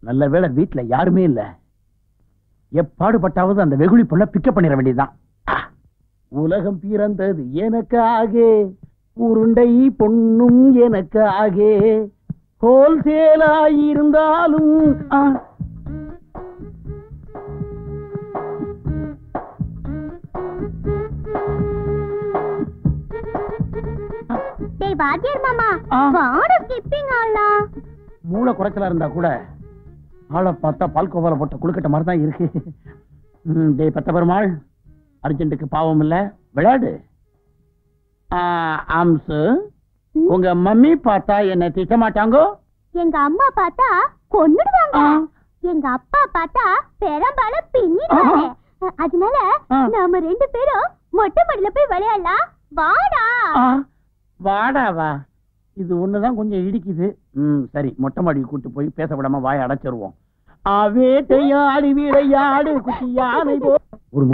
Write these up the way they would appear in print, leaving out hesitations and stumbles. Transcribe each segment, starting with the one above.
நல்ல வேளை வீட்டுல யாருமே இல்ல. எப்பாடுபட்டாவது அந்த வெகுளி பொண்ண பிக்கப் பண்ணிட வேண்டியதுதான். உலகம் பிறந்தது எனக்காக, உருண்டை பொண்ணும் எனக்காக, ஹோல்சேலாயிருந்தாலும் மூளை குறைச்சலா இருந்தா கூட ஆளை பார்த்தா பால்கோவால போட்ட குளுக்கட்ட மாதிரி தான் இருக்கு. டேய் பத்த பெருமாள், அர்ஜென்ட்டுக்கு பாவம் இல்ல, விளையாடு. ஆம்சு, உங்க மம்மி பார்த்தா என்ன திட்ட மாட்டாங்கோ? எங்க அம்மா பார்த்தா கொன்னுடுவாங்க. எங்க அப்பா பார்த்தா பெரும்பாலும் பின்னிடுவாங்க. அதனால நாம 2 பேரும் மொட்டை மாடியில போய் விளையாடலாம். வாடா. வாடாவா? இது ஒண்ணுதான் கொஞ்சம் இடிக்குது. சரி, மொட்டை மாடிக்கு கூட்டு போய் பேச விடாம வாய அடைச்சிருவோம். வேட்டையாடி விளையாடு குட்டியானை போ. ஒரு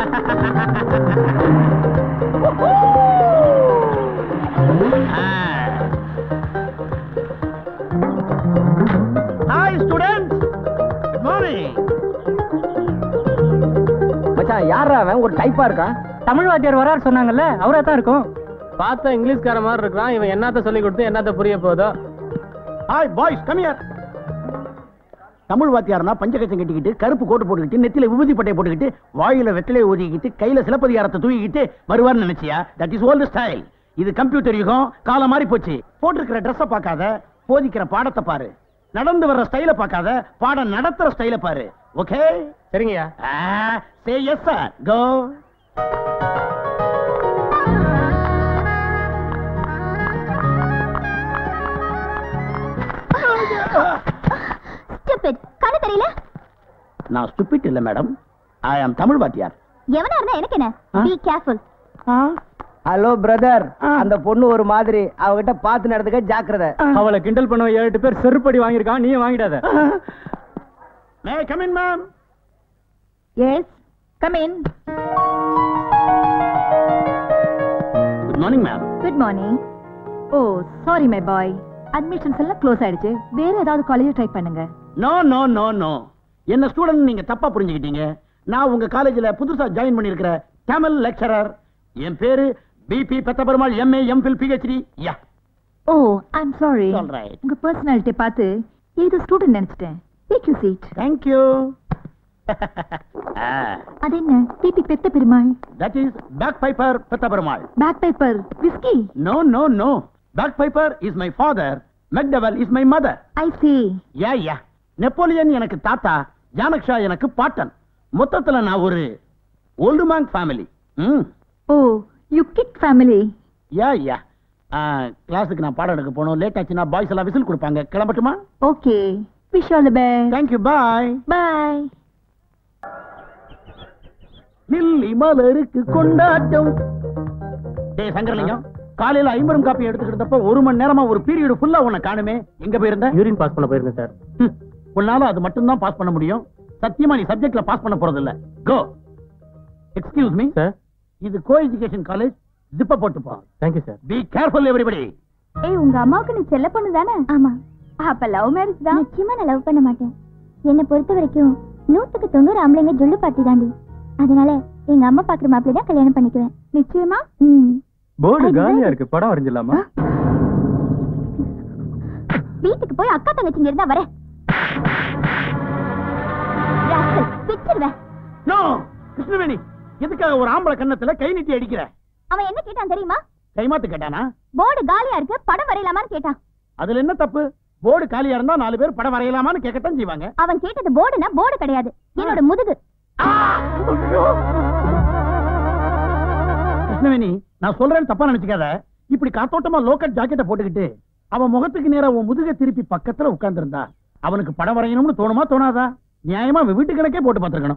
ஹாய் ஸ்டூடண்ட்ஸ், குட் மார்னிங். மச்சான், யாரா அவன்? ஒரு டைப்பா இருக்கான். தமிழ் வாத்தியார் வரார் சொன்னாங்கல்ல, அவரா தான் இருக்கும். பார்த்தா இங்கிலீஷ்கார மாதிரி இருக்கான். இவன் என்னத்த சொல்லி கொடுத்து என்னத்த புரிய போதோ. Hi boys, come here. Tamil வாத்தியார்னா பஞ்சகச்சம் கட்டிக்கிட்டு, கருப்பு கோட்டு போட்டுக்கிட்டு, நெத்தியில விபூதி பட்டையை போட்டுக்கிட்டு, வாயில வெற்றிலையை ஊதிக்கிட்டு, கையில சிலப்பதிகாரத்தை தூக்கிக்கிட்டு வருவார்னு நினைச்சியா? That is old style. இது கம்ப்யூட்டர் யுகம், காலம் மாறி போச்சு. போட்டிருக்கிற ட்ரெஸ்ஸை பார்க்காத, போதிக்கிற பாடத்தை பாரு. நடந்து வர்ற ஸ்டைல பார்க்காத, பாடம் நடத்துற ஸ்டைல பாரு. ஓகே? சரிங்கய்யா. Say yes sir, go. கண்ணு தெரியல. நான் ஸ்டூபிட் இல்ல மேடம், ஐ அம் தமிழ் வாத்தியார். எவனா இருந்தா எனக்கு என்ன? Be careful. ஹலோ பிரதர், அந்த பொண்ணு ஒரு மாதிரி, அவகிட்ட பார்த்து நடந்துக்க ஜாக்கிரதை. அவளை கிண்டல் பண்ண 7 பேர் செருப்படி வாங்கியிருக்கான், நீயும் வாங்கிடாத. May I come in ma'am? Yes, come in. Good morning ma'am. Good morning. Oh sorry my boy, admissions எல்லாம் க்ளோஸ் ஆயிடுச்சு. வேற ஏதாவது காலேஜ் ட்ரை பண்ணுங்க. நோ நோ நோ நோ, என்ன ஸ்டூடண்ட் நீங்க தப்பா புரிஞ்சுக்கிட்டீங்க. நான் உங்க காலேஜ்ல புதுசா ஜாயின் பண்ணிருக்கிற தமிழ் லெக்சரர். என் பேரு P P Pethaperumal, MA, MPhil, PhD. Yeah. Oh I am sorry. Alright. உங்க பர்சனாலிட்டி பார்த்து ஏதோ ஸ்டூடண்ட் நினைச்சிட்டேன். Take you seat. Thank you. அது என்ன P P Pethaperumal? That is pack piper Pethaperumal. Pack piper whisky? No no no, pack piper is my father, McDowell is my mother. I see. Yeah yeah. Napoleon எனக்கு தாத்தா, ஜானக்ஷா எனக்கு பாட்டன். மொத்தத்துல நான் ஒரு old man family. Oh you kid family. Yeah yeah. கிளாஸுக்கு நான் பாடம் எடுக்க போகணும். லேட் ஆச்சுன்னா பாய்ஸ் எல்லாம் விசில் கொடுப்பாங்க. கிளம்பட்டுமா? Okay, wish all the best. Thank you, bye. Bye. Lily மலருக்கு கொண்டாட்டம். டேய் சங்கரலிங்கம், காலையில 50 காப்பி எடுத்துக்கிட்டப்ப 1 மணி நேரமா ஒரு பீரியட் ஃபுல்லா உன்னை காணுமே. எங்க போயிருந்த? யூரின் பாஸ் பண்ண போயிருந்தேன் சார். உன்னால அது மட்டும் தான் பாஸ் பண்ண முடியும். சத்தியமா நீ சப்ஜெக்ட்ல பாஸ் பண்ண போறது இல்ல. கோ. Excuse me sir. இது கோ எஜுகேஷன் காலேஜ். ஜிப்ப போட்டு போ. Thank you sir. Be careful everybody. ஏய், உங்க அம்மாவுக்கு நீ செல்ல பொண்ணு தானே? ஆமா. அப்ப லவ் மேரேஜ் தான்? நிச்சயமா நான் லவ் பண்ண மாட்டேன். என்னை பொறுத்த வரைக்கும் 100க்கு 90 ஆம்பளைங்க ஜொல்லு பாட்டி தாண்டி. அதனால எங்க அம்மா பாக்குற மாப்பிள்ளை தான் கல்யாணம் பண்ணிக்குவேன். நிச்சயமா? போர்டு காலியா இருக்கு, படம் வரைஞ்சலாமா? வீட்டுக்கு போய் அக்கா தங்கச்சிங்க இருந்தா வரேன். பிச்சிருவேன். நோ கிருஷ்ணவேணி, எதுக்காக ஒரு ஆம்பளை கண்ணத்துல கை நீட்டி அடிக்கிற? அவன் என்ன கேட்டான் தெரியுமா? கைமாத்து கேட்டானா? போர்டு காலியா இருக்கு, படம் வரையலாமான்னு கேட்டான். அதுல என்ன தப்பு? போர்டு காலியா இருந்தா 4 பேர் படம் வரையலாமான்னு கேட்கத்தான் செய்வாங்க. அவன் கேட்டது போர்டுனா போர்டு கிடையாது, என்னோட முதுகு. கிருஷ்ணவேணி, நான் சொல்றேன் தப்பா நினைச்சுக்காத. இப்படி காத்தோட்டமா லோக்கல் ஜாக்கெட்டை போட்டுக்கிட்டு அவன் முகத்துக்கு நேரா உன் முதுக திருப்பி பக்கத்துல உட்கார்ந்து இருந்தா அவனுக்கு படம் வரையணும்னு தோணுமா தோணாதா? நியாயமா வீட்டு கணக்கே போட்டு பார்த்திருக்கணும்.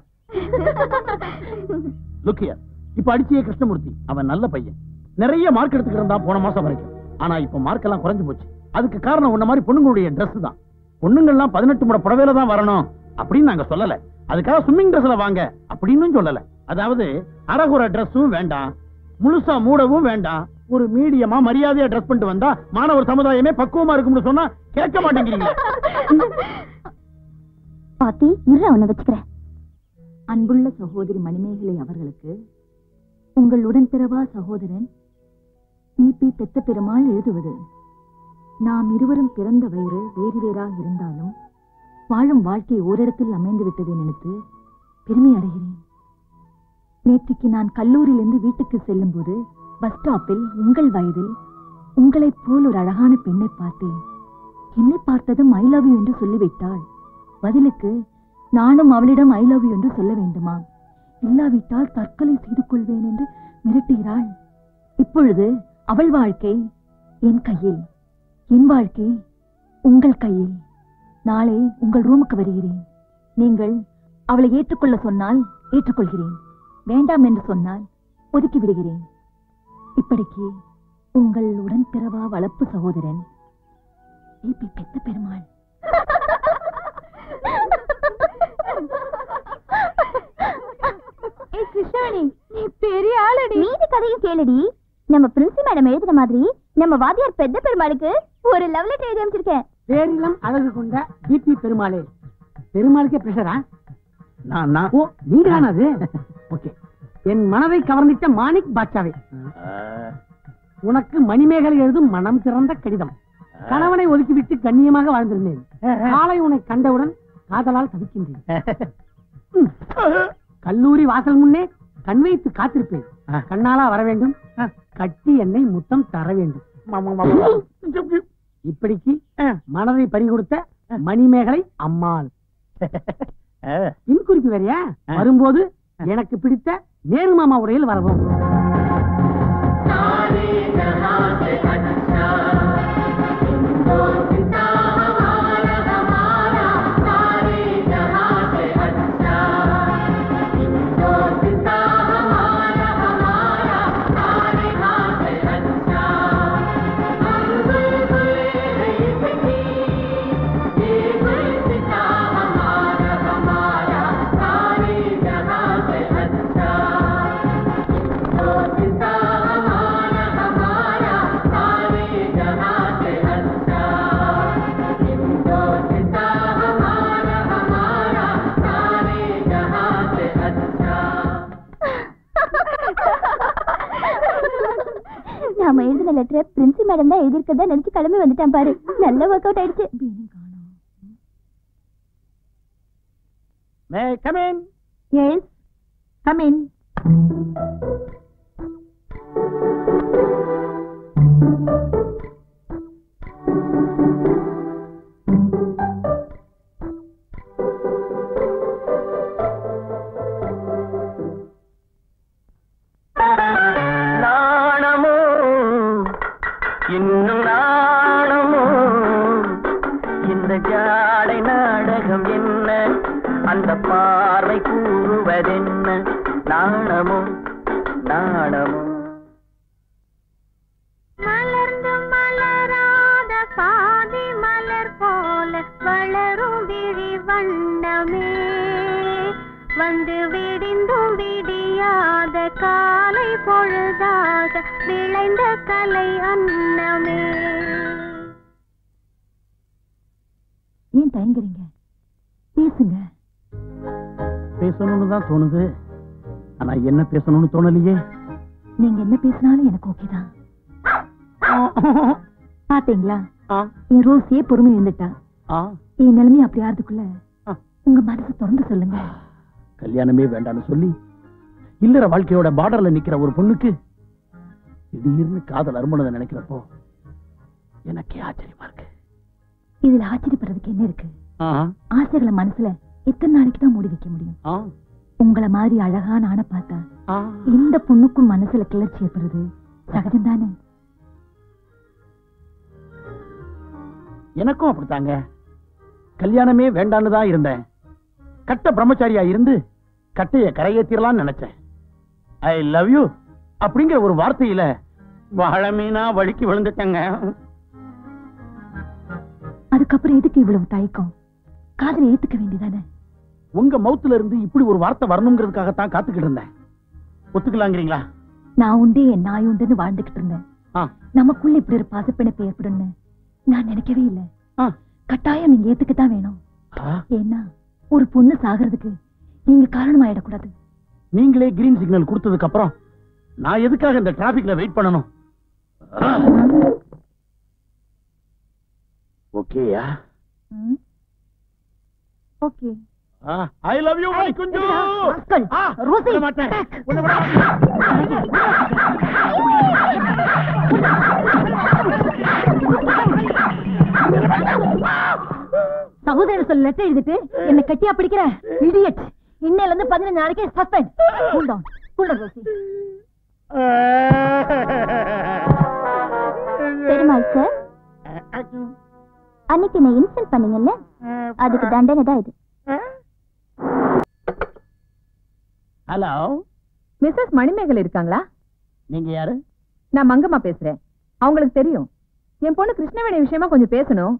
லுக்கியா, இப்ப அடிச்சியே கிருஷ்ணமூர்த்தி அவன் நல்ல பையன், நிறைய மார்க் எடுத்துக்கிட்டு இருந்தான் போன மாசம் வரைக்கும். ஆனா இப்ப மார்க் எல்லாம் குறைஞ்சு போச்சு. அதுக்கு காரணம் உன்ன மாதிரி பொண்ணுங்களுடைய ட்ரெஸ் தான். பொண்ணுங்கள்லாம் 18 முறை புடவையில தான் வரணும் அப்படின்னு நாங்க சொல்லல. அதுக்காக ஸ்விம்மிங் ட்ரெஸ்ல வாங்க அப்படின்னு சொல்லல. அதாவது அரகுற ட்ரெஸ்ஸும் வேண்டாம், முழுசா மூடவும் வேண்டாம், ஒரு மீடியமா மரியாதையா ட்ரெஸ் பண்ணிட்டு வந்தா மாணவர் சமுதாயமே பக்குவமா இருக்கும்னு சொன்னா கேட்க மாட்டேங்கிறீங்க. பாத்தி இரு, அவனை வச்சுக்கிறேன். அன்புள்ள சகோதரி மணிமேகலை அவர்களுக்கு உங்கள் உடன்பிறவா சகோதரன் பிபி பெத்த பெருமாள் எழுதுவது. நாம் இருவரும் பிறந்த வயிறு வேறு வேறாக இருந்தாலும் வாழும் வாழ்க்கை ஓரிடத்தில் அமைந்து விட்டதை நினைத்து பெருமை அடைகிறேன். நேற்றுக்கு நான் கல்லூரியிலிருந்து வீட்டுக்கு செல்லும் போது பஸ் ஸ்டாப்பில் உங்கள் வயதில் உங்களைப் போல் ஒரு அழகான பெண்ணை பார்த்தேன். என்னை பார்த்ததும் ஐ லவ் யூ என்று சொல்லிவிட்டாள். பதிலுக்கு நானும் அவளிடம் ஐ லவ் யூ என்று சொல்ல வேண்டுமா? இல்லாவிட்டால் தற்கொலை செய்து கொள்வேன் என்று மிரட்டுகிறாள். இப்பொழுது அவள் வாழ்க்கை என் கையில், என் வாழ்க்கை உங்கள் கையில். நாளை உங்கள் ரூமுக்கு வருகிறேன். நீங்கள் அவளை ஏற்றுக்கொள்ள சொன்னால் ஏற்றுக்கொள்கிறேன், வேண்டாம் என்று சொன்னால் ஒதுக்கி விடுகிறேன். இப்படிக்கு உங்கள் உடன்பிறவா வளர்ப்பு சகோதரன் பிபி பெத்த பெருமாள். கிருஷ்ணாணி, நீ பெரிய ஆளடி. மீதி கதையும் கேளுடி. நம்ம பிரின்சி மேடம் எழுதின மாதிரி நம்ம வாத்தியார் பெத்த பெருமாளுக்கு ஒரு லவ் லெட்டர் எழுதி அமைச்சிருக்கேன். பேரிலம் அழகு கொண்ட பிபி பெருமாளே. பெருமாளுக்கே பிரஷரா? ஓ, நீங்க தானே அது? ஓகே. என் மனதை கவர்ந்திட்ட மாணிக் பாட்சாவே, உனக்கு மணிமேகலை எழுதும் மனம் திறந்த கடிதம். கணவனை ஒதுக்கிவிட்டு கண்ணியமாக வாழ்ந்திருந்தேன். காலை உன்னை கண்டவுடன் காதலால் தவிக்கின்றேன். கல்லூரி வாசல் முன்னே கண் வைத்து காத்திருப்பேன். கண்ணாலா வர வேண்டும், கட்டி என்னை முத்தம் தர வேண்டும். இப்படிக்கு மனதை பறிகொடுத்த மணிமேகலை அம்மாள். இன்குறிப்பு வேறையா? வரும்போது எனக்கு பிடித்த நேரு மாமா உடையில் வரவும். நாம எழுதின லெட்டர் பிரின்சி மேடம் தான் எழுதிருக்கதா நினைச்சு கிளம்பி வந்துட்டான் பாரு. நல்ல ஒர்க் அவுட் ஆயிடுச்சு. May I come in? Yes, come in. நாணமோ இன்னும் நாணமோ, இந்த ஜாடை நாடகம் என்ன, அந்த பார்வை கூறுவதென்ன, நாணமோ நாணமோ. மலர்ந்து மலராத பாதி மலர் போல வளரும் விழி வண்ணமே, வந்து விடிந்தும் விடியாத காலை பொழுதாக விளைந்த கலை அன்னமே. ஏன் தயங்குறீங்க? பேசுங்க. பேசணும்னு தான் தோணுது, ஆனா என்ன பேசணும்னு தோணலையே. நீங்க என்ன பேசினாலும் எனக்கு ஓகே தான். பாத்தீங்களா, என் ரோஸே பொறுமை இருந்துட்டா. என் நிலைமை அப்படி ஆறதுக்குள்ள உங்க மனசு திறந்து சொல்லுங்க. கல்யாணமே வேண்டாம்னு சொல்லி இல்லற வாழ்க்கையோட பார்டர்ல நிக்கிற ஒரு பொண்ணுக்கு திடீர்னு காதல் அருமனதை நினைக்கிறப்போ எனக்கே ஆச்சரியமா இருக்கு. இதுல ஆச்சரியப்படுறதுக்கு என்ன இருக்கு? ஆசைகளை மனசுல எத்தனை நாளைக்கு தான் மூடி வைக்க முடியும்? உங்களை மாதிரி அழகான ஆணை பார்த்தா எந்த பொண்ணுக்கும் மனசுல கிளர்ச்சி ஏற்படுறது சகஜம் தானே? எனக்கும் அப்படித்தாங்க. கல்யாணமே வேண்டான்னு தான் இருந்தேன். கட்ட பிரம்மச்சாரியா இருந்து கட்டைய கரையேத்திரலாம்னு நினைச்சேன். ஐ லவ் யூ அப்படிங்கிற ஒரு வார்த்தையில வாழமீனா வழுக்கி விழுந்துட்டேங்க. அதுக்கப்புறம் எதுக்கு இவ்வளவு தயக்கம்? காதலை ஏத்துக்க வேண்டியதானே? உங்க மவுத்துல இருந்து இப்படி ஒரு வார்த்தை வரணுங்கிறதுக்காகத்தான் காத்துக்கிட்டு இருந்தேன். ஒத்துக்கலாங்கிறீங்களா? நான் உண்டே என் நாய் உண்டுன்னு வாழ்ந்துகிட்டு இருந்தேன். நமக்குள்ள இப்படி ஒரு பாசப்பிணைப்பு ஏற்படும்னு நான் நினைக்கவே இல்லை. கட்டாயம் நீங்க ஏத்துக்கத்தான் வேணும். ஏன்னா ஒரு பொண்ணு சாகிறதுக்கு நீங்க காரணமாயிடக்கூடாது. நீங்களே கிரீன் சிக்னல் கொடுத்ததுக்கு அப்புறம் நான் எதுக்காக இந்த டிராபிக்ல வெயிட் பண்ணணும்? ஓகேயா? Okay. I love you my குஞ்சு. ரோசி, மாட்டேன். சகோதரன் சொல்ல லெட்டர் எழுதிட்டு என்ன கட்டியா பிடிக்கிற இடியட். இன்னையில இருந்து 15 நாளைக்கு suspend. Cool down, cool down Rosy. Perumal sir, அன்னைக்கு என்ன இன்சல்ட் பண்ணீங்கல்ல, அதுக்கு தண்டனை தான் இது. ஹலோ, மிஸ்ஸஸ் மணிமேகலை இருக்காங்களா? நீங்க யாரு? நான் மங்கம்மா பேசுறேன். அவங்களுக்கு தெரியும் என் பொண்ணு கிருஷ்ணவேணி விஷயமா கொஞ்சம் பேசணும்.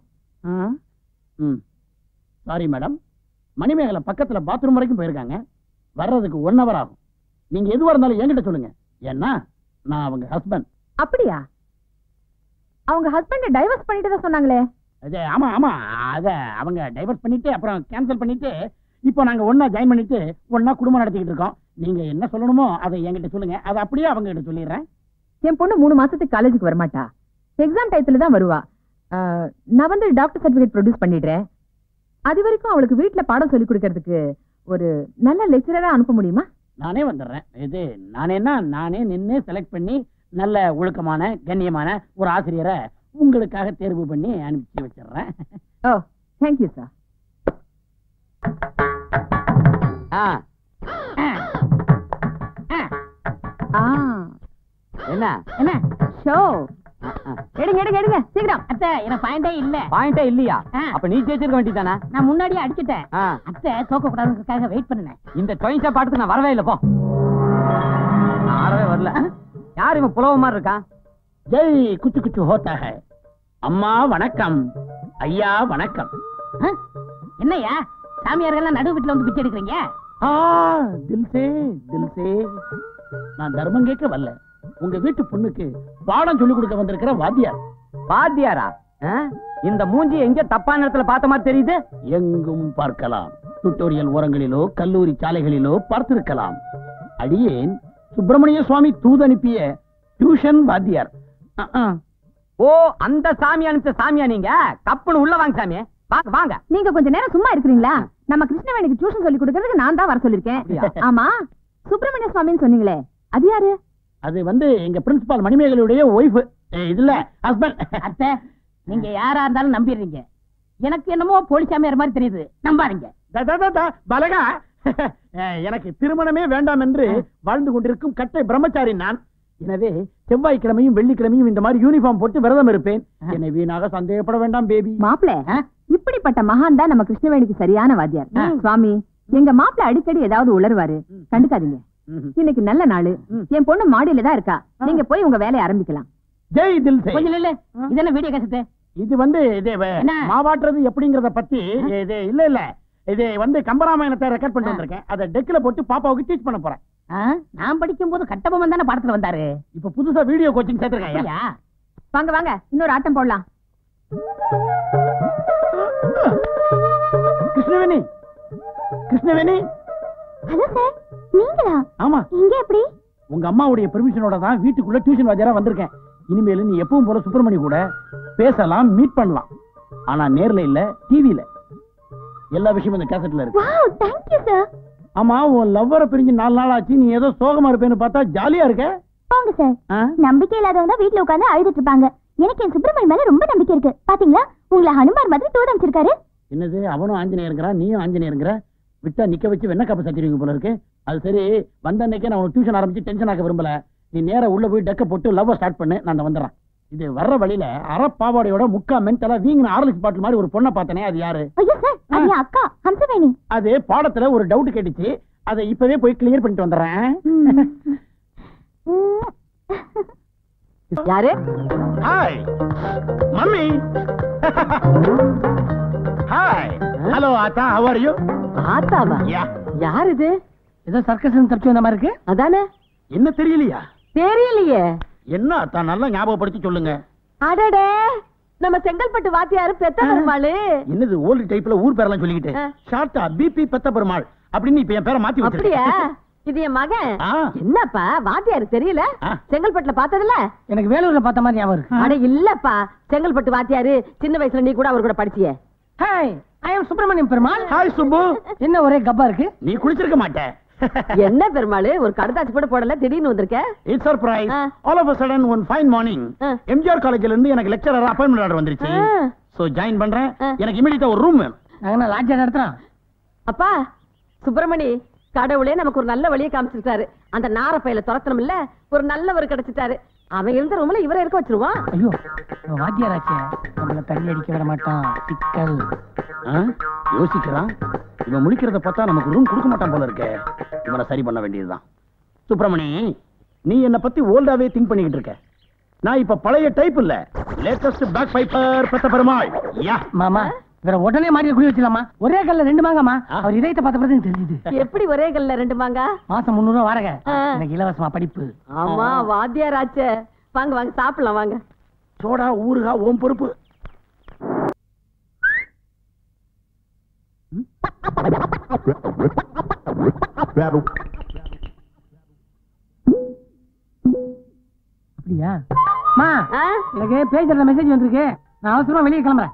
சாரி மேடம், மணிமேகலை பக்கத்துல பாத்ரூம் வரைக்கும் போயிருக்காங்க. வர்றதுக்கு 1 hour ஆகும். நீங்க எதுவா இருந்தாலும் என்கிட்ட சொல்லுங்க. ஏன்னா நான் அவங்க ஹஸ்பண்ட். அப்படியா? அவங்க ஹஸ்பண்ட டைவர்ஸ் பண்ணிட்டு தான் சொன்னாங்களே. ஆமா ஆமா, அத அவங்க டைவர்ஸ் பண்ணிட்டு அப்புறம் கேன்சல் பண்ணிட்டு இப்போ நாங்க ஒண்ணா ஜாயின் பண்ணிட்டு ஒண்ணா குடும்பம் நடத்திக்கிட்டு இருக்கோம். நீங்க என்ன சொல்லணுமோ அதை என்கிட்ட சொல்லுங்க, அதை அப்படியே அவங்க கிட்ட சொல்லிடுறேன். என் பொண்ணு 3 மாசத்துக்கு காலேஜுக்கு வரமாட்டா. எக்ஸாம் டயத்துல தான் வருவா. நான் வந்து டாக்டர் சர்டிபிகேட் ப்ரொடியூஸ் பண்ணிடுறேன். அது வரைக்கும் அவளுக்கு வீட்டுல பாடம் சொல்லி கொடுக்கறதுக்கு ஒரு நல்ல லெக்சரரா அனுப்ப முடியுமா? நானே வந்துடுறேன். நானே நின்று செலக்ட் பண்ணி நல்ல ஒழுக்கமான கண்ணியமான ஒரு ஆசிரியரை உங்களுக்காக தேர்வு பண்ணி அனுப்பிச்சு வச்சிடுறேன். ஓ, தேங்க்யூ சார். என்ன என்ன ஷோ? எடுங்க எடுங்க எடுங்க சீக்கிரம். அத்தை, எனக்கு பாயிண்டே இல்ல. பாயிண்டே இல்லையா? அப்ப நீ ஜெயிச்சிருக்க வேண்டியதானே? நான் முன்னாடியே அடிச்சிட்டேன். அத்தை தோக்க கூடாதுக்காக வெயிட் பண்ணேன். இந்த டொயின்ஸா பாட்டுக்கு நான் வரவே இல்லை. போ, நான் ஆடவே வரல. யார் இவன் புலவ மாதிரி இருக்கான்? ஜெய் குச்சு குச்சு ஹோத்தா ஹை. அம்மா வணக்கம், ஐயா வணக்கம். என்னையா சாமியார்கள் நடு வீட்டுல வந்து பிச்சை எடுக்கிறீங்க? தில் சே நான் தர்மம் கேட்க வரல. உங்க வீட்டு பொண்ணுக்கு பாடம் சொல்லி கொடுக்க வந்திருக்கிற வாத்தியார். வாத்தியாரா? இந்த மூஞ்சி எங்க தப்பான இடத்துல பார்த்த மாதிரி தெரியுது. எங்கும் பார்க்கலாம். டுட்டோரியல் ஓரங்களிலோ கல்லூரி சாலைகளிலோ பார்த்திருக்கலாம். அடியேன் சுப்பிரமணிய சுவாமி தூதனுப்பிய டியூஷன் வாத்தியார். ஓ, அந்த சாமி அனுப்பிச்ச சாமியா நீங்க? கப்புன்னு உள்ள வாங்க சாமி, வாங்க வாங்க. நீங்க கொஞ்ச நேரம் சும்மா இருக்கிறீங்களா? நம்ம கிருஷ்ணவேணிக்கு டியூஷன் சொல்லி கொடுக்கறதுக்கு நான் தான் வர சொல்லிருக்கேன். ஆமா, சுப்பிரமணிய சுவாமின்னு சொன்னீங்களே, அது யாரு? அது வந்து எங்க பிரின்சிபால் மணிமேகலையுடைய ஒய்ஃப். இதுல ஹஸ்பண்ட். அத்தை, நீங்க யாரா இருந்தாலும் நம்பிடுறீங்க. எனக்கு என்னமோ போலீசாமியார் மாதிரி தெரியுது, நம்பாதீங்க. பலகா, எனக்கு திருமணமே வேண்டாம் என்று வாழ்ந்து கொண்டிருக்கும் கட்டை பிரம்மச்சாரி நான். எனவே செவ்வாய்க்கிழமையும் வெள்ளிக்கிழமையும் இந்த மாதிரி யூனிஃபார்ம் போட்டு விரதம் இருப்பேன். என்னை வீணாக சந்தேகப்பட வேண்டாம் பேபி. மாப்பிள, இப்படிப்பட்ட மகான் தான் நம்ம கிருஷ்ணவேணிக்கு சரியான வாத்தியார். சுவாமி, எங்க மாப்பிள அடிக்கடி ஏதாவது உளறுவாரு, கண்டுக்காதீங்க. இன்னைக்கு நல்ல நாள். என் பொண்ணு மாடியில தான் இருக்கா. நீங்க போய் உங்க வேலையை ஆரம்பிக்கலாம். ஜெய் தில் சே. கொஞ்சம் இல்ல, இது என்ன வீடியோ கேசட்? இது வந்து மாவாட்டுறது எப்படிங்கறத பத்தி இது இல்ல இது வந்து கம்பராமாயணத்தை ரெக்கார்ட் பண்ணிட்டு வந்திருக்கேன். அதை டெக்ல போட்டு பாப்பாவுக்கு டீச் பண்ண போறேன். நான் படிக்கும் போது கட்டபொம்மன் தானே படத்துல வந்தாரு. இப்ப புதுசா வீடியோ கோச்சிங் சேர்த்திருக்கேன். வாங்க வாங்க, இன்னொரு ஆட்டம் போடலாம். கிருஷ்ணவேணி, கிருஷ்ணவேணி. ஹலோ சார், நீங்களா? ஆமா. இங்க எப்படி? உங்க அம்மாவுடைய பெர்மிஷனோட தான் வீட்டுக்குள்ள டியூஷன் வாத்தியாரா வந்திருக்கேன். இனிமேல் நீ எப்பவும் போல சுப்பிரமணி கூட பேசலாம், மீட் பண்ணலாம். ஆனா நேர்ல இல்ல, டிவில. எல்லா விஷயமும் இந்த கேசட்ல இருக்கு. Wow, thank you sir. ஆமா, உன் லவ்வரை பிரிஞ்சு 4 நாள் ஆச்சு. நீ ஏதோ சோகமா இருப்பேன்னு பார்த்தா ஜாலியா இருக்க. போங்க சார். நம்பிக்கை இல்லாதவங்க வீட்ல உட்கார்ந்து அழுதுட்டு இருப்பாங்க. எனக்கு என் சுப்பிரமணி மேல ரொம்ப நம்பிக்கை இருக்கு. பாத்தீங்களா, உங்களை ஹனுமார் மாதிரி தூது அனுப்பிச்சிருக்காரு. என்னது, அவனும் ஆஞ்சநேயருங்கறா, நீயும் ஆஞ்சநேயருங்கற? விட்டா நிக்க வச்சு வெண்ண கப்ப சத்திருவீங்க போல இருக்கு. அது சரி, வந்த அன்னைக்கே நான் உனக்கு டியூஷன் ஆரம்பிச்சு டென்ஷன் ஆக்க விரும்பல. நீ நேரா உள்ள போய் டெக்க போட்டு லவ் ஸ்டார்ட் பண்ணு. நான் வந்துடுறேன். இது வர்ற வழியில அறப்பாவாடையோட முக்கா மென்டலா வீங்கின ஆர்லிக்ஸ் பாட்டில் மாதிரி ஒரு பொண்ணை பார்த்தனே, அது யாரு? ஐயோ சார், அது என் அக்கா ஹம்சவேணி. அது பாடத்துல ஒரு டவுட் கேட்டுச்சு. அதை இப்பவே போய் கிளியர் பண்ணிட்டு வந்துடுறேன். யாரு? Hi mummy. ஹாய். ஹலோ ஆத்தா, how are you? ஆத்தாவா? யார் இது? ஏதோ சர்க்கஸ் தப்பிச்சு வந்த மாதிரி இருக்கு. அதானே. என்ன தெரியலையா? தெரியலையே. என்ன ஆத்தா, நல்லா ஞாபகப்படுத்தி சொல்லுங்க. அடடே, நம்ம செங்கல்பட்டு வாத்தியாரு பெத்த பெருமாளு. என்னது ஓல்டு டைப்ல ஊர் பேரெல்லாம் சொல்லிக்கிட்டு ஷார்ட்டா பிபி பெத்த பெருமாள் அப்படின்னு இப்ப என் பேரை மாத்தி அப்படியா? வச்சிருக்கேன். இது என் மகன். என்னப்பா வாத்தியாரு தெரியல? செங்கல்பட்டுல பார்த்ததுல? எனக்கு வேலூர்ல பார்த்த மாதிரி ஞாபகம் இருக்கு. அட இல்லப்பா, செங்கல்பட்டு வாத்தியாரு சின்ன வயசுல நீ கூட அவர் கூட படிச்சியே. Hi, I am Subramaniam Perumal. Hi Subbu. என்ன ஒரே கப்பா இருக்கு? நீ குளிச்சிருக்க மாட்டே. என்ன பெருமாளு ஒரு கடுதாசி கூட போடல, திடீர்னு வந்திருக்க? It's surprise. All of a sudden one fine morning MGR காலேஜ்ல இருந்து எனக்கு லெக்சரர் அப்பாயின்ட்மென்ட் ஆர்டர் வந்துருச்சு. சோ ஜாயின் பண்றேன். எனக்கு இமிடியேட்டா ஒரு ரூம் வேணும். நாங்க லாட்ஜ் நடத்துறோம். அப்பா சுப்பிரமணி, கடவுளே நமக்கு ஒரு நல்ல வழியை காமிச்சிருக்காரு. அந்த நாரப்பையில துரத்தணும் இல்ல, ஒரு நல்லவர் கிடைச்சிட்டாரு. அவன் இருந்த ரூம்ல இவரை இருக்க வச்சிருவான். ஐயோ, வாத்தியாராச்சே, நம்மள தண்ணி அடிக்க விட மாட்டான். சிக்கல். யோசிக்கிறான். இவன் முடிக்கிறத பார்த்தா நமக்கு ரூம் கொடுக்க மாட்டான் போல இருக்கே. இவனை சரி பண்ண வேண்டியதுதான். சுப்பிரமணி, நீ என்ன பத்தி ஓல்டாவே திங்க் பண்ணிக்கிட்டு இருக்க. நான் இப்ப பழைய டைப் இல்ல, லேட்டஸ்ட் பேக் பைப்பர் பெத்த பெருமாள். யா மாமா, வேற உடனே மாதிரி குடி வச்சிடலாமா? ஒரே கல்ல 2 மாங்கம்மா. அவர் இதயத்தை பார்த்த பிறகு தெரிஞ்சுது. எப்படி ஒரே கல்ல 2 மாங்கா? மாசம் 300 ரூபாய் வாடகை, எனக்கு இலவசமா படிப்பு. ஆமா வாத்தியாராச்சே. வாங்க வாங்க சாப்பிடலாம் வாங்க. சோடா ஊருகா ஓம் பொறுப்பு. அப்படியா? மா, எனக்கு பேஜ்ல மெசேஜ் வந்திருக்கு. நான் அவசரமா வெளியே கிளம்புறேன்.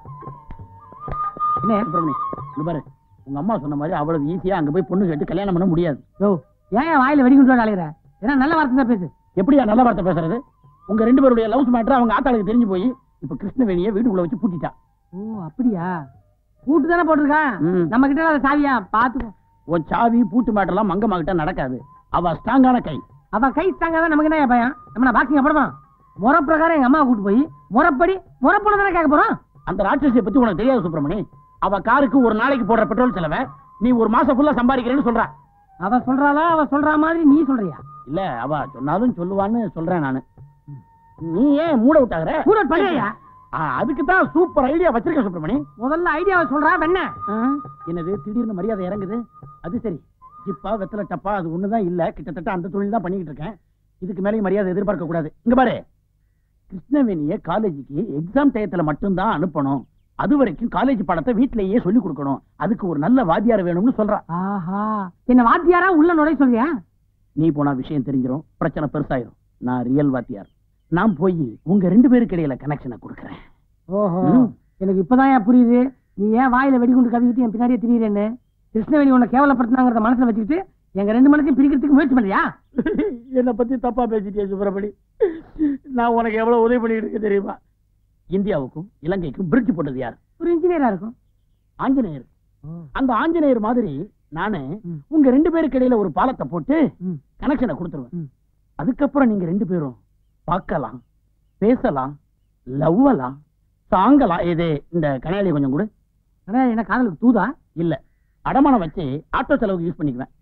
என்ன சுப்பிரமணி, இங்க பாரு, உங்க அம்மா சொன்ன மாதிரி அவ்வளவு ஈஸியா அங்க போய் பொண்ணு கேட்டு கல்யாணம் பண்ண முடியாது. யோ, ஏன் வாயில வெடிகுண்டு அலையிற? ஏன்னா நல்ல வார்த்தை தான் பேசு. எப்படியா நல்ல வார்த்தை பேசுறது? உங்க 2 பேருடைய லவ்ஸ் மேட்டர் அவங்க ஆத்தாளுக்கு தெரிஞ்சு போய் இப்ப கிருஷ்ணவேணியை வீட்டுக்குள்ள வச்சு பூட்டிட்டா. ஓ அப்படியா? பூட்டு தானே போட்டிருக்கான். நம்ம கிட்ட அதை சாவியா பாத்துக்கோ. உன் சாவி பூட்டு மேட்டர்லாம் மங்கம்மா கிட்ட நடக்காது. அவ ஸ்ட்ராங்கான கை. அவ கை ஸ்ட்ராங்கா தான். நமக்கு என்ன பயம்? நம்ம பாக்கிங் அப்புறமா முறை பிரகாரம் எங்க அம்மா கூட்டு போய் முறைப்படி முறைப்பட தானே கேட்க போறோம். அந்த ராட்சசியை பத்தி உனக்கு தெரியாது சுப்பிரமணி. அவ காருக்கு ஒரு நாளைக்கு போடுற பெட்ரோல் செலவை நீ ஒரு மாசம் ஃபுல்லா சம்பாதிக்கிறேன்னு சொல்றா. அவ சொல்றாளா? அவ சொல்ற மாதிரி நீ சொல்றியா? இல்ல, அவ சொன்னாலும் சொல்லுவான்னு சொல்றேன் நானு. நீ ஏன் மூட விட்டாகிற? மூட பண்ணியா? அதுக்கு தான் சூப்பர் ஐடியா வச்சிருக்க சுப்பிரமணி. முதல்ல ஐடியாவை சொல்றா. வெண்ண என்னது திடீர்னு மரியாதை இறங்குது? அது சரி, ஜிப்பா வெத்தலை டப்பா அது ஒண்ணுதான் இல்ல. கிட்டத்தட்ட அந்த தொழில் தான் பண்ணிக்கிட்டு இருக்கேன். இதுக்கு மேலேயும் மரியாதை எதிர்பார்க்க கூடாது. இங்க பாரு, கிருஷ்ணவேணிய காலேஜுக்கு எக்ஸாம் டயத்துல மட்டும்தான் அனுப்பணும். அது வரைக்கும் காலேஜ் பாடத்தை வீட்டிலேயே சொல்லி கொடுக்கணும். அதுக்கு ஒரு நல்ல வாத்தியார் வேணும்னு சொல்றா. ஆஹா, என்ன வாத்தியாரா உள்ள நுழைய சொல்றியா? நீ போனா விஷயம் தெரிஞ்சிடும், பிரச்சனை பெருசாயிரும். நான் ரியல் வாத்தியார். நான் போய் உங்க 2 பேருக்கு இடையில கனெக்ஷனை கொடுக்கறேன். ஓஹோ, எனக்கு இப்பதான் புரியுது. நீ ஏன் வாயில வெடிகுண்டு கவிக்கிட்டு என் பின்னாடியே திரியிறேன்னு. கிருஷ்ணவேணி உன்னை கேவலப்படுத்தினாங்கிறத மனசுல வச்சுக்கிட்டு எங்க 2 மனசையும் பிரிக்கிறதுக்கு முயற்சி பண்றியா? என்னை பத்தி தப்பா பேசிட்டே சுப்பிரமணி. நான் உனக்கு எவ்வளவு உதவி பண்ணிட்டு இருக்க தெரியுமா? இந்தியாவுக்கும் இலங்கைக்கும் பிரிட்ஜ் போட்டது யார்? ஒரு இன்ஜினியரா இருக்கும். ஆஞ்சநேயர். அந்த ஆஞ்சநேயர் மாதிரி நானு உங்க 2 பேருக்கு இடையில ஒரு பாலத்தை போட்டு கனெக்ஷனை கொடுத்துருவேன். அதுக்கப்புறம் நீங்க 2 பேரும் பார்க்கலாம், பேசலாம், லவ்வலாம், சாங்கலாம். இது இந்த கனையாளி கொஞ்சம் கூட. என்ன காதலுக்கு தூதா? இல்ல, அடமானம் வச்சு ஆட்டோ செலவுக்கு யூஸ் பண்ணிக்குவேன்.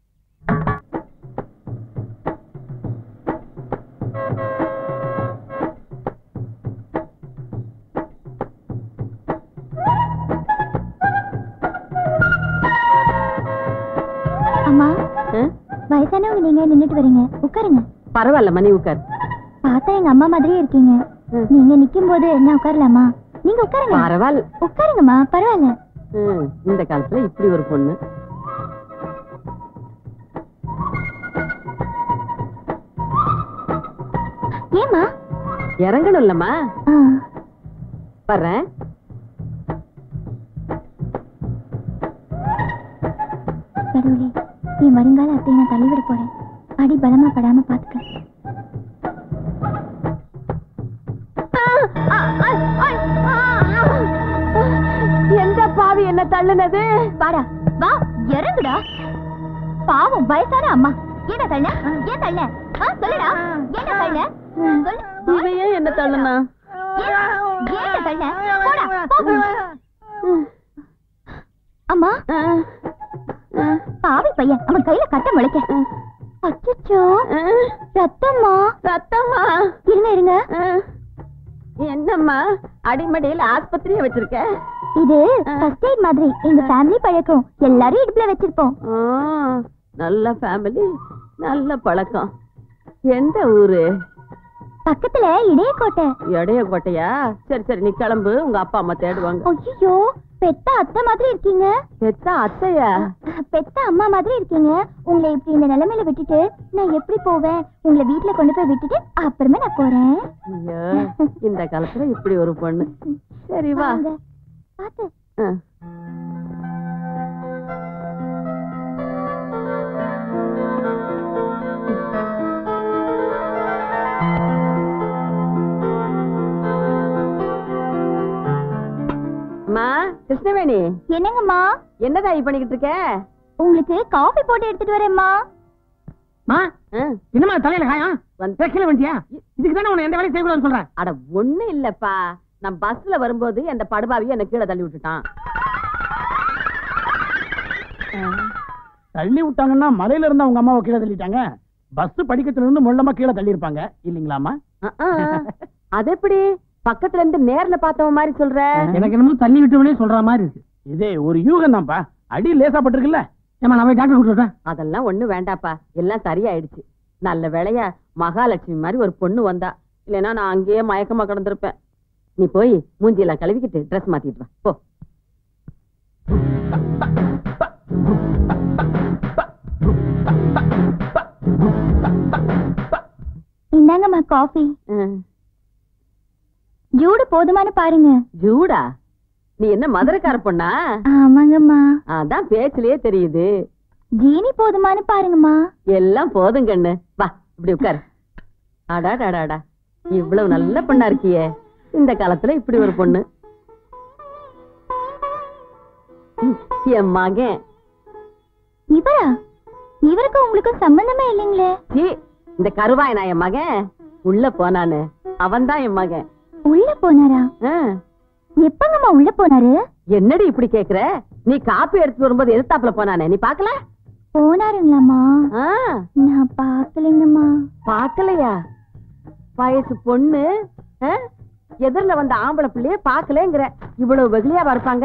அம்மா, வயசானவங்க நீங்க நின்னுட்டு வரீங்க, உட்காருங்க. பரவாயில்ல மணி உட்கார். பார்த்தா எங்க அம்மா மாதிரியே இருக்கீங்க. நீங்க நிக்கும் போது நான் உட்காரலாமா? நீங்க உட்காருங்க. பரவாயில்ல, உட்காருங்கம்மா, பரவாயில்ல. இந்த காலத்துல இப்படி ஒரு பொண்ணு. ஏமா இறங்கணும் இல்லம்மா? வர்றேன். கடவுளே, என் வருங்கால அத்தையை நான் தள்ளிவிட போறேன். அடி பலமா படாம பாத்துக்க. எந்த பாவி என்ன தள்ளுனது? வாடா, வா, இறங்குடா. பாவம் வயசான அம்மா. என்ன தள்ள? ஏன் தள்ள? சொல்லுடா, என்ன தள்ள? இவையே என்ன தள்ளுனா? ஏன் தள்ள? போடா, போ. அம்மா, பாவி பையன், அவன் கையில கட்ட முளைக்க. அச்சச்சோ, ரத்தம்மா. ரத்தமா? இருங்க இருங்க. என்னம்மா அடிமடியில் ஆஸ்பத்திரியை வச்சிருக்க? இது ஃபர்ஸ்ட் எய்ட் மாதிரி எங்க ஃபேமிலி பழக்கம். எல்லாரும் இடுப்புல வச்சிருப்போம். நல்ல ஃபேமிலி, நல்ல பழக்கம். எந்த ஊரு? பக்கத்துல இடையக்கோட்டை. இடையக்கோட்டையா? சரி சரி, நீ கிளம்பு, உங்க அப்பா அம்மா தேடுவாங்க. ஐயோ, பெத்த அத்தை மாதிரி இருக்கீங்க. பெத்த அத்தையா? பெத்த அம்மா மாதிரி இருக்கீங்க. உங்களை இப்படி இந்த நிலைமையில விட்டுட்டு நான் எப்படி போவேன்? உங்களை வீட்டுல கொண்டு போய் விட்டுட்டு அப்புறமே நான் போறேன். ஐயோ, இந்த காலத்துல இப்படி ஒரு பொண்ணு. சரி வா. பாத்து. கிருஷ்ணவேணி. என்னங்கம்மா? என்னதான் இது பண்ணிக்கிட்டு இருக்க? உங்களுக்கு காஃபி போட்டு எடுத்துட்டு வரேம்மா. என்னமா தலையில காயம்? கீழே வண்டியா? இதுக்கு தானே உன்னை எந்த வேலையும் செய்யக்கூடாதுன்னு சொல்றேன். அட ஒண்ணு இல்லப்பா, நான் பஸ்ல வரும்போது அந்த படுபாவிய என்ன கீழே தள்ளி விட்டுட்டான். தள்ளி விட்டாங்கன்னா மலையில இருந்து அவங்க அம்மாவை கீழே தள்ளிட்டாங்க. பஸ் படிக்கத்துல இருந்து மொல்லமா கீழே தள்ளி இருப்பாங்க இல்லீங்களாமா? அது எப்படி பக்கத்துல இருந்து நேர்ல பார்த்தவ மாதிரி சொல்ற? எனக்கு என்னமோ தள்ளி விட்டவனே சொல்ற மாதிரி இருக்கு. இதே ஒரு யூகம் தான்ப்பா. அடி லேசா பட்டிருக்குல்ல. ஏமா நான் போய் டாக்டர் கூட்டிட்டு அதெல்லாம் ஒண்ணு வேண்டாப்பா, எல்லாம் சரியாயிடுச்சு. நல்ல வேளையா மகாலட்சுமி மாதிரி ஒரு பொண்ணு வந்தா, இல்லைன்னா நான் அங்கேயே மயக்கமா கிடந்திருப்பேன். நீ போய் மூஞ்சியெல்லாம் கழுவிக்கிட்டு ட்ரெஸ் மாத்திட்டு வா போ. இந்தாங்கம்மா காஃபி. ஜூடு போதுமானு பாருங்க. ஜூடா? நீ என்ன மதுரைக்கார பொண்ணா? ஆமாங்கம்மா. அதான் பேச்சிலேயே தெரியுது. ஜீனி போதுமானு பாருங்கம்மா. எல்லாம் போதும் கண்ணு, வா இப்படி உட்காரு. அடாடாடாடா, இவ்வளவு நல்ல பொண்ணா இருக்கியே, இந்த காலத்துல இப்படி ஒரு பொண்ணு. என் மகன். இவரா? இவருக்கு உங்களுக்கும் சம்பந்தமே இல்லைங்களே. இந்த கருவாய் நான் என் மகன். உள்ள போனானு அவன் தான் என் மகன். உள்ள போனாரா? எப்பங்கம்மா உள்ள போனாரு? என்னடி இப்படி கேக்குற? நீ காப்பி எடுத்து வரும்போது எதிர்த்தாப்புல போனானே, நீ பாக்கல? போனாருங்களாமா? நான் பாக்கலைங்கம்மா. பாக்கலையா? வயசு பொண்ணு எதிரில வந்த ஆம்பளை பிள்ளைய பாக்கலங்கிற, இவ்வளவு வெகுளியாவா இருப்பாங்க?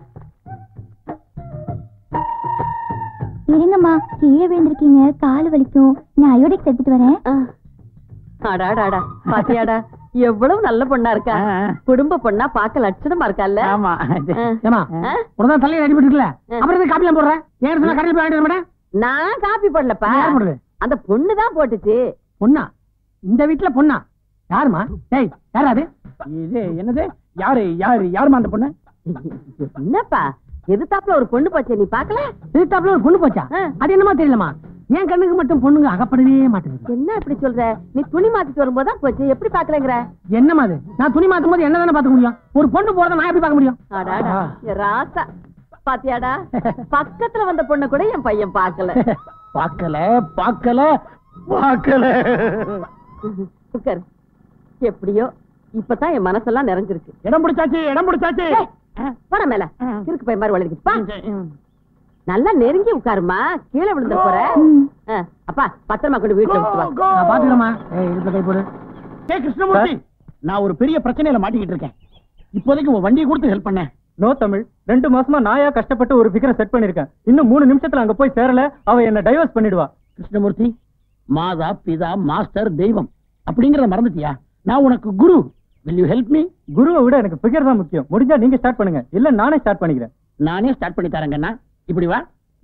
இருங்கம்மா, கீழே விழுந்திருக்கீங்க, கால் வலிக்கும். நான் அயோடிக் எடுத்துட்டு வரேன். அடாடாடா, பாத்தியாடா எவ்வளவு நல்ல பொண்ணா இருக்கா. குடும்ப பொண்ணா பாக்க லட்சணமா இருக்கால. ஆமா. உடனே தலையில அடிபட்டுல அப்புறம் காப்பி எல்லாம் போடுறேன். ஏன் சொன்னா கடையில் போய் வாங்கிட்டு வரேன். நான் காப்பி போடலப்பா, அந்த பொண்ணு தான் போட்டுச்சு. பொண்ணா? இந்த வீட்டுல பொண்ணா? யாருமா? டேய், யாரா அது? இது என்னது? யாரு யாரு யாருமா அந்த பொண்ணு? என்னப்பா எதிர்த்தாப்புல ஒரு பொண்ணு போச்சே, நீ பாக்கல? எதிர்த்தாப்புல ஒரு பொண்ணு போச்சா? அது என்னமா தெரியலமா? என் கண்ணுக்கு மட்டும் பொண்ணுங்க அகப்படவே மாட்டேங்குது. என்ன இப்படி சொல்ற? நீ துணி மாத்திட்டு வரும்போதுதான் போச்சு, எப்படி பாக்கலங்கிற? என்னமா அது? நான் துணி மாத்தும் போது என்ன தானே பாத்துக்க முடியும்? ஒரு பொண்ணு போறத நான் எப்படி பார்க்க முடியும்? ராசா, பாத்தியாடா, பக்கத்துல வந்த பொண்ணு கூட என் பையன் பாக்கல. பாக்கல பாக்கல பாக்கல. உட்கார். எப்படியோ இப்பதான் என் மனசெல்லாம் நிறைஞ்சிருக்கு. இடம் பிடிச்சாச்சு, இடம் பிடிச்சாச்சு. போன மேல கிறுக்கு பையன் மாதிரி வளர்ந்துச்சு. நல்லா நெருங்கி உட்காருமா, கீழே விழுந்து போற. அப்பா பத்திரமா கொண்டு வீட்டுல பாத்துக்கிறமா. கிருஷ்ணமூர்த்தி, நான் ஒரு பெரிய பிரச்சனையில மாட்டிக்கிட்டு இருக்கேன். இப்போதைக்கு உன் வண்டியை கொடுத்து ஹெல்ப் பண்ண. நோ தமிழ், 2 மாசமா நாயா கஷ்டப்பட்டு ஒரு ஃபிகரை செட் பண்ணிருக்கேன். இன்னும் 3 நிமிஷத்துல அங்க போய் சேரல, அவ என்ன டைவர்ஸ் பண்ணிடுவா. கிருஷ்ணமூர்த்தி, மாதா பிதா மாஸ்டர் தெய்வம் அப்படிங்கறத மறந்துட்டியா? நான் உனக்கு குரு. will you help me? குருவை விட எனக்கு ஃபிகர் தான் முக்கியம். முடிஞ்சா நீங்க ஸ்டார்ட் பண்ணுங்க, இல்ல நானே ஸ்டார்ட் பண்ணிக்கிறேன். நானே ஸ்டார்ட் பண்ணி தரேங்கண்ணா. இப்படி வா.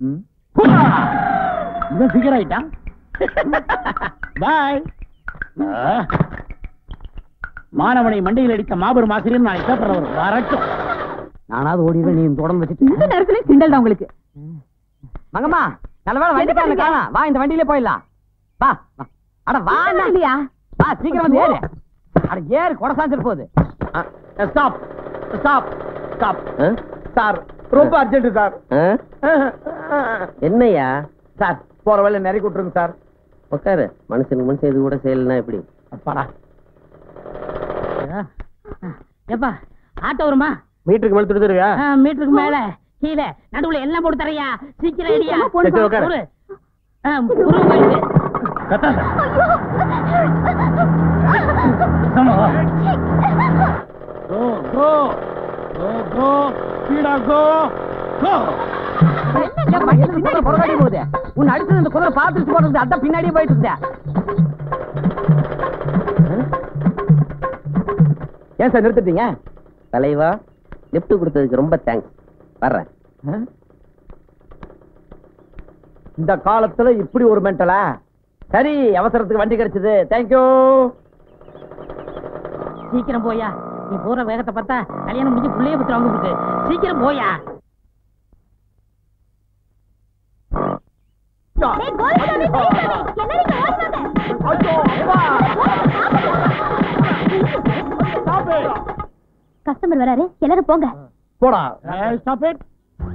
இவன் ஃபிகர் ஆயிட்டான். பாய். மாணவனை மண்டையில் அடித்த மாபெரும் ஆசிரியர் நாளை பேப்பர் வரட்டும். நானாவது ஓடிடுவேன், நீ தொடர்ந்து வச்சுட்டு. இந்த நேரத்துல கிண்டல் தான் உங்களுக்கு. மங்கம்மா, நல்ல வேலை வண்டி காணோம். வா, இந்த வண்டியிலே போயிடலாம். வா. அட வா இல்லையா? வா, சீக்கிரம் வந்து ஏறு. அட ஏறு, கொடசாஞ்சிட்டு போகுது. Stop stop stop. சார் ரொம்ப அர்ஜென்ட் சார். என்னையா சார்? போற வேலை நிறைய விட்டுருங்க சார். உட்காரு. மனுஷனுக்கு மனுஷன் இது கூட செய்யலன்னா எப்படி? அப்பாடா. எப்பா ஆட்டோ வருமா? மீட்டருக்கு மேல துடுத்துருவியா? மீட்டருக்கு மேல கீழே நடுவுல எல்லாம் போட்டு தரையா? சீக்கிரம் ஐடியா. உன் அடிச்சது இந்த குதிரை பாத்துட்டு போறது, அதான் பின்னாடியே போயிட்டு இருந்த. ஏன் சார் நிறுத்திட்டீங்க? தலைவா, லிஃப்ட் கொடுத்ததுக்கு ரொம்ப தேங்க்ஸ். வர்றேன். இந்த காலத்துல இப்படி ஒரு மென்டலா? சரி, அவசரத்துக்கு வண்டி கிடைச்சது. தேங்க்யூ. சீக்கிரம் போயா, நீ போற வேகத்தை பார்த்தா கல்யாணம் முடிஞ்சு புள்ளைய பத்திரம் வாங்க போட்டு. சீக்கிரம் போயா. கஸ்டமர் வராரு, எல்லாரும் போங்க. போடா. Stop it.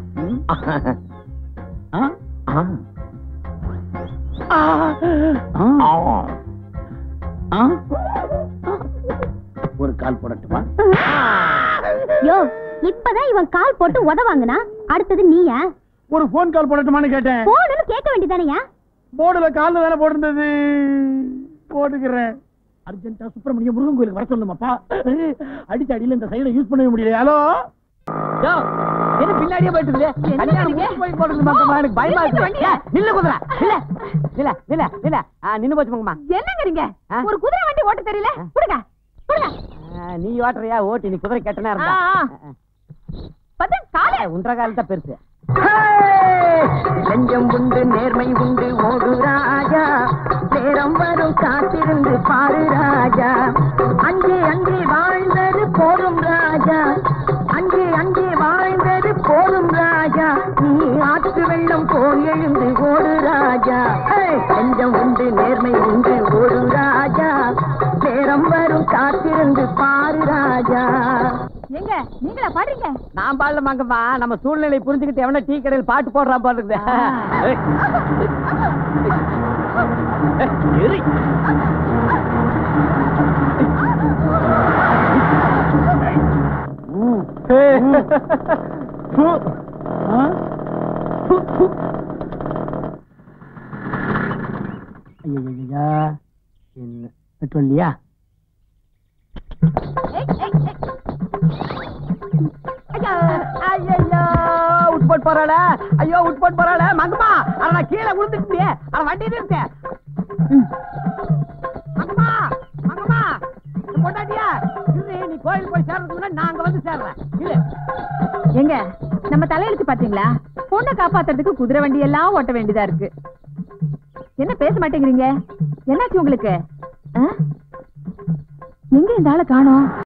ஒரு கால் போடட்டுமா? யோ, இப்பதான் இவன் கால் போட்டு உதவாங்கனா அடுத்தது நீயா? ஒரு போன் கால் போடட்டுமான்னு கேட்டேன். போன்னு கேட்க வேண்டியதானயா? போர்டுல கால்ல தானே போட்டிருந்தது. போட்டுக்கிறேன். அர்ஜென்ட்டா சுப்பிரமணிய முருகன் கோயிலுக்கு வர சொல்லுமாப்பா. அடிச்ச அடியில இந்த சைட யூஸ் பண்ணவே முடியல. ஹலோ, என்ன பின்னாடியே போயிட்டு இருக்கு? கல்யாணம் போய் போடுறது மங்கம்மா, எனக்கு பயமா இருக்கு. நில்லு குதிரை, நில்ல நில்ல நில்ல நில்ல. நின்னு போச்சு மங்கம்மா. என்னங்கறீங்க? ஒரு குதிரை வண்டி ஓட்ட தெரியல? புடுங்க புடுங்க. நீ ஓட்டுறியா? ஓட்டி. நீ குதிரை கெட்டனா இருந்தா பத்த காலே உன்ற காலத்தை பெருசு. நெஞ்சம் உண்டு, நேர்மை உண்டு, ஓடு ராஜா. நேரம் வரும், காத்திருந்து பாரு ராஜா. அங்கே அங்கே வாழ்ந்தது போதும் ராஜா. அங்கே அங்கே வாழ்ந்தது போதும் ராஜா. நீ ஆற்று வெள்ளம் போல் எழுந்து ஓடு ராஜா. நெஞ்சம் உண்டு, நேர்மை உண்டு, ஓடு ராஜா. நேரம் வரும், காத்திருந்து பாரு ராஜா. எங்க நீங்களா பாடுறீங்க? நான் பாடல மங்கம்மா. நம்ம சூழ்நிலை புரிஞ்சுக்கிட்டு எவன டீ கடையில் பாட்டு போடுறான் பாட்டு இருக்குது. என்ன பெட்ரோல் இல்லையா? உட்போட் போறாள. ஐயோ, உட்போட் போறாள மங்கம்மா. அட நான் கீழே விழுந்துட்டே. அட வண்டி நிறுத்து மங்கம்மா. மங்கம்மா, பொண்டாட்டியா நீ கோயில் போய் சேர்றதுக்கு முன்னாடி நாங்க வந்து சேர்றேன். இல்ல எங்க நம்ம தலையெழுத்து பாத்தீங்களா? பொண்ணை காப்பாத்துறதுக்கு குதிரை வண்டி எல்லாம் ஓட்ட வேண்டியதா இருக்கு. என்ன பேச மாட்டேங்கிறீங்க? என்னாச்சு உங்களுக்கு? எங்க இந்த ஆளை காணோம்?